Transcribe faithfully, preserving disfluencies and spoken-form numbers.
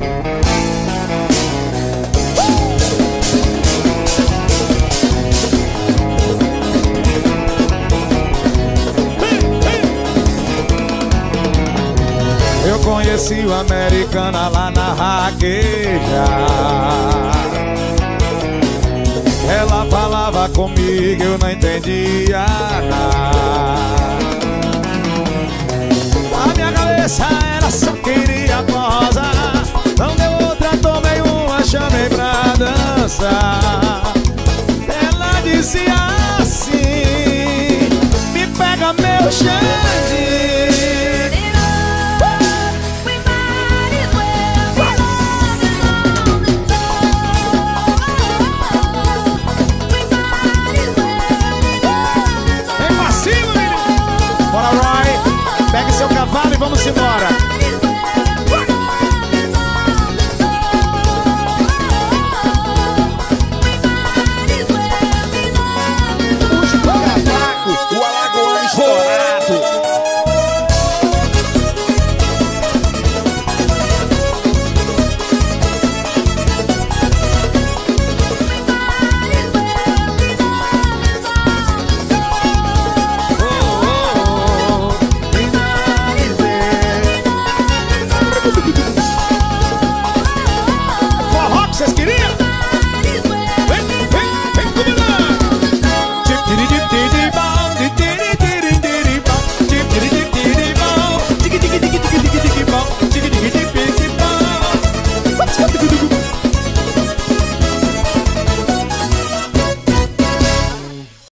Eu conheci o Americana lá na Raqueja. Ela falava comigo, eu não entendia nada. A minha cabeça era só queria posar. Não deu outra, tomei uma, chamei pra dançar.